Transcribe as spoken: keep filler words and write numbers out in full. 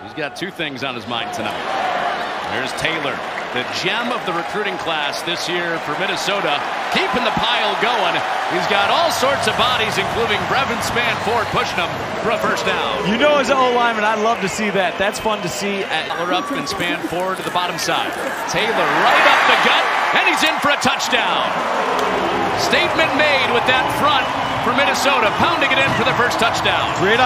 He's got two things on his mind tonight. There's Taylor, the gem of the recruiting class this year for Minnesota, keeping the pile going. He's got all sorts of bodies, including Brevin Spann-Ford, pushing him for a first down. You know, as an O-lineman, I love to see that. That's fun to see. Taylor up and Spann-Ford to the bottom side. Taylor right up the gut, and he's in for a touchdown. Statement made with that front for Minnesota, pounding it in for the first touchdown. Great